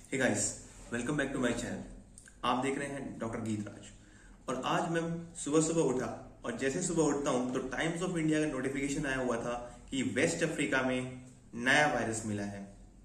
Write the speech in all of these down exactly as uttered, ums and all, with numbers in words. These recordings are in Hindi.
Hey guys, welcome back to my channel. आप देख रहे हैं डॉक्टर गीतराज। और आज मैं सुबह सुबह उठा और जैसे सुबह उठता हूं तो टाइम्स ऑफ इंडिया का नोटिफिकेशन आया हुआ था कि वेस्ट अफ्रीका में नया वायरस मिला है।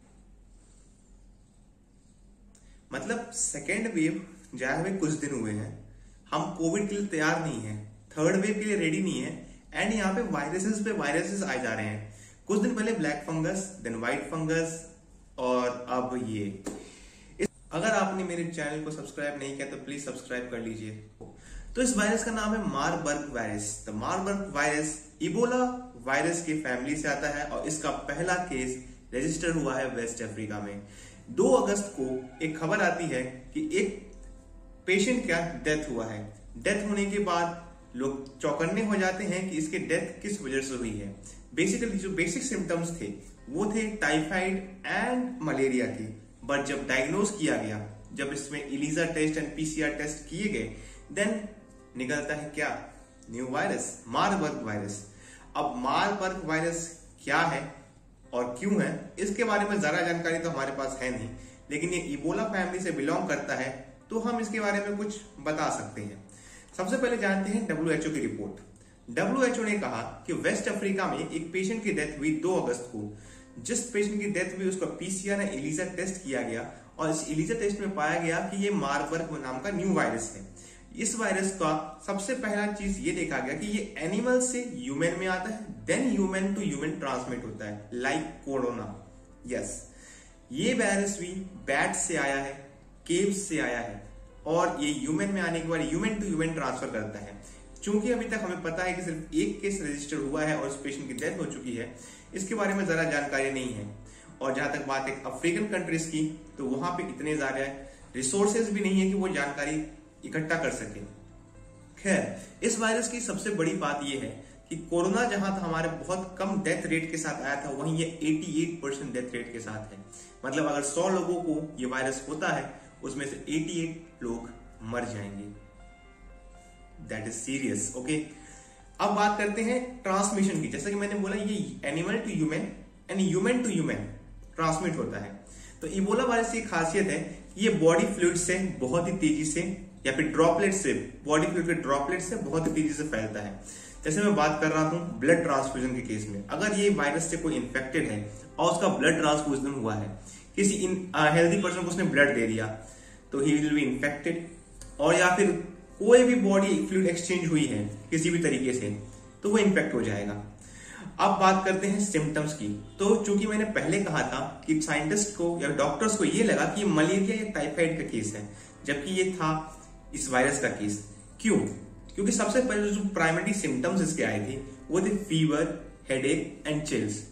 मतलब सेकेंड वेव जाए हुए कुछ दिन हुए हैं, हम कोविड के लिए तैयार नहीं है, थर्ड वेव के लिए रेडी नहीं है एंड यहाँ पे वायरसेस पे वायरसेस आए जा रहे हैं। कुछ दिन पहले black fungus, then white fungus और अब ये। अगर आपने मेरे चैनल को सब्सक्राइब नहीं किया तो प्लीज सब्सक्राइब कर लीजिए। तो इस वायरस का नाम है Marburg virus. The Marburg virus Ebola virus की फैमिली से आता है और इसका पहला केस रजिस्टर हुआ है वेस्ट अफ्रीका में। दो अगस्त को एक खबर आती है कि एक पेशेंट का डेथ हुआ है। डेथ होने के बाद लोग चौकन्ने हो जाते हैं कि इसके डेथ किस वजह से हुई है। बेसिकली जो बेसिक सिम्टम्स थे वो थे टाइफाइड एंड मलेरिया के, बट जब डायग्नोज किया गया, जब इसमें ELISA test and PCR test किए गए, देन निकलता है क्या? New virus, Marburg virus. अब मारबर्ग वायरस क्या है और क्यों है, इसके बारे में ज्यादा जानकारी तो हमारे पास है नहीं, लेकिन ये इबोला फैमिली से बिलोंग करता है तो हम इसके बारे में कुछ बता सकते हैं। सबसे पहले जानते हैं डब्ल्यू एच ओ की रिपोर्ट। डब्ल्यू एच ओ ने कहा कि वेस्ट अफ्रीका में एक पेशेंट की डेथ हुई दो अगस्त को। जिस पेशेंट की डेथ हुई उसका पीसीआर या एलिजा टेस्ट किया गया और इस एलिजा टेस्ट में पाया गया कि ये मारबर्ग नाम का न्यू वायरस है। इस वायरस का सबसे पहला चीज ये देखा गया कि ये एनिमल से ह्यूमन में आता है, then human to human transmit होता है, लाइक कोरोना। यस, ये वायरस भी बैट से आया है, केव्स से आया है और ये ह्यूमन में आने के बाद ह्यूमन टू ह्यूमन ट्रांसफर करता है। चूंकि अभी तक हमें पता है कि सिर्फ एक केस रजिस्टर हुआ है और उस पेशेंट की डेथ हो चुकी है, इसके बारे में जरा जानकारी नहीं है। और जहां तक बात है अफ्रीकन कंट्रीज की, तो वहां पे इतने ज्यादा रिसोर्सेज भी नहीं है कि वो जानकारी इकट्ठा कर सके। खैर, इस वायरस की सबसे बड़ी बात यह है कि कोरोना जहां था हमारे बहुत कम डेथ रेट के साथ आया था, वहीं ये अठासी परसेंट डेथ रेट के साथ है। मतलब अगर सौ लोगों को ये वायरस होता है, उसमें से अठासी लोग मर जाएंगे। That is serious. ओके, अब बात करते हैं ट्रांसमिशन की। जैसा कि मैंने बोला, ये animal to human and human to human transmit होता है। तो इबोला वायरस की खासियत है, ये बॉडी फ्लूइड से बहुत ही तेजी से या फिर ड्रॉपलेट से, बॉडी फ्लूइड के ड्रॉपलेट से बहुत ही तेजी से फैलता है। जैसे मैं बात कर रहा हूं ब्लड ट्रांसफ्यूजन के केस में, अगर ये वायरस से कोई इन्फेक्टेड है और उसका ब्लड ट्रांसफ्यूजन हुआ है, किसी हेल्दी पर्सन को उसने ब्लड दे दिया, तो ही विल बी इन्फेक्टेड। और या फिर कोई भी बॉडी फ्लूइड एक्सचेंज हुई है किसी भी तरीके से, तो वो इन्फेक्ट हो जाएगा। अब बात करते हैं सिम्टम्स की। तो चूंकि मैंने पहले कहा था कि साइंटिस्ट को या डॉक्टर्स को ये लगा कि मलेरिया या टाइफाइड का केस है, जबकि ये था इस वायरस का केस। क्यों? क्योंकि सबसे पहले जो प्राइमरी सिम्टम्स इसके आए थे वो थे fever, headache and chills.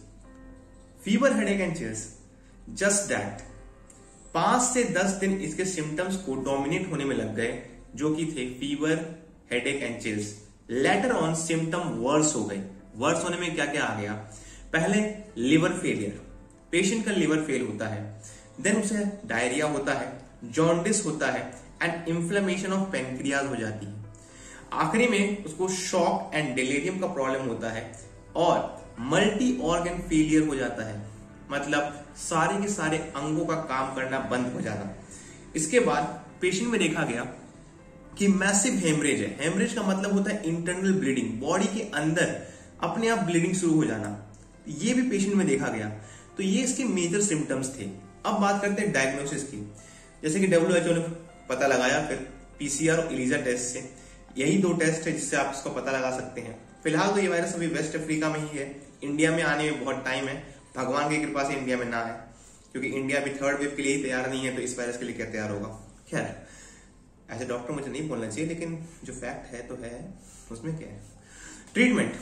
Fever, headache and chills, just that. पांच से दस दिन इसके सिम्टम्स को डोमिनेट होने में लग गए, जो कि थे fever, headache and chills. Later on symptom worse हो गए। वर्स होने में क्या क्या आ गया? पहले लिवर फेलियर, पेशेंट का लिवर फेल होता है, देन उसे डायरिया होता है, जॉन्डिस होता है एंड इंफ्लेमेशन ऑफ पेनक्रियाज हो जाती है। आखिरी में उसको शॉक एंड डिलीरियम का प्रॉब्लम होता है और मल्टी ऑर्गन फेलियर हो जाता है। मतलब सारे के सारे अंगों का काम करना बंद हो जाना। इसके बाद पेशेंट में देखा गया कि मैसिव हेमरेज है। हेमरेज का मतलब होता है इंटरनल ब्लीडिंग, बॉडी के अंदर अपने आप ब्लीडिंग शुरू हो जाना। ये भी पेशेंट में देखा गया। तो ये इसके मेजर सिम्टम्स थे। अब बात करते हैं डायग्नोसिस की। जैसे कि डब्ल्यू एच ओ ने पता लगाया फिर पीसीआर और एलिजा टेस्ट से। यही दो टेस्ट है जिससे आप इसको पता लगा सकते हैं। फिलहाल तो ये वायरस अभी वेस्ट अफ्रीका में ही है, इंडिया में आने में बहुत टाइम है। भगवान की कृपा से इंडिया में ना है, क्योंकि इंडिया भी थर्ड वेव के लिए ही तैयार नहीं है, तो इस वायरस के लिए क्या तैयार होगा। खैर, ऐसे डॉक्टर मुझे नहीं बोलना चाहिए, लेकिन जो फैक्ट है तो है, उसमें क्या है। ट्रीटमेंट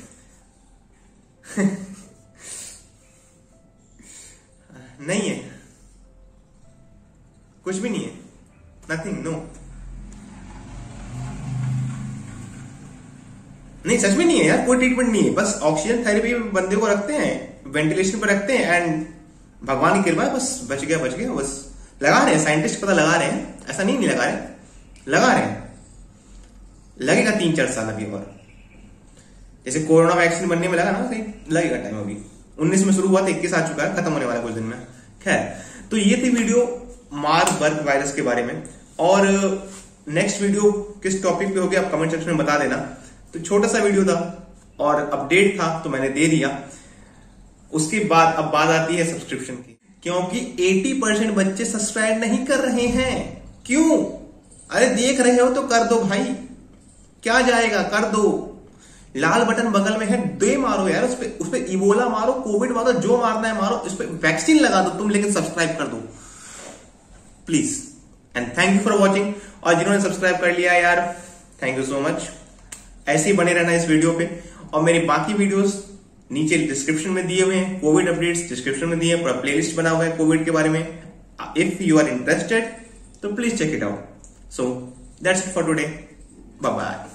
नहीं है, कुछ भी नहीं है, नथिंग, नो, नहीं सच में नहीं है यार, कोई ट्रीटमेंट नहीं है। बस ऑक्सीजन थेरेपी बंदे को रखते हैं, वेंटिलेशन पर रखते हैं एंड भगवान की कृपा है, बस बच गया बच गया बस। लगा रहे हैं साइंटिस्ट, पता लगा रहे हैं, ऐसा नहीं नहीं लगा रहे, लगा रहे हैं। लगेगा तीन चार साल अभी और। जैसे कोरोना वैक्सीन बनने में लगा ना, सही लगेगा टाइम। अभी उन्नीस में शुरू हुआ था, इक्कीस आ चुका है, खत्म होने वाला कुछ दिन में। खैर, तो ये थी वीडियो मारबर्ग वायरस के बारे में। और नेक्स्ट वीडियो किस टॉपिक पे होगी आप कमेंट सेक्शन में बता देना। तो छोटा सा वीडियो था और अपडेट था तो मैंने दे दिया। उसके बाद अब बात आती है सब्सक्रिप्शन की, क्योंकि अस्सी परसेंट बच्चे सब्सक्राइब नहीं कर रहे हैं। क्यों? अरे देख रहे हो तो कर दो भाई, क्या जाएगा, कर दो। लाल बटन बगल में है, दे मारो यार, उस पे उस पे इबोला मारो, कोविड मारो, जो मारना है मारो, उस पे वैक्सीन लगा दो तुम, लेकिन सब्सक्राइब कर दो please. And thank you for watching. और जिन्होंने सब्सक्राइब कर लिया यार, थैंक यू सो मच। ऐसे ही बने रहना इस वीडियो पे। और मेरी बाकी वीडियोस नीचे डिस्क्रिप्शन में दिए हुए हैं, कोविड अपडेट्स डिस्क्रिप्शन में दिए हैं, पूरा प्लेलिस्ट बना हुआ है कोविड के बारे में। इफ यू आर इंटरेस्टेड तो please check it out. So that's it for today, bye bye.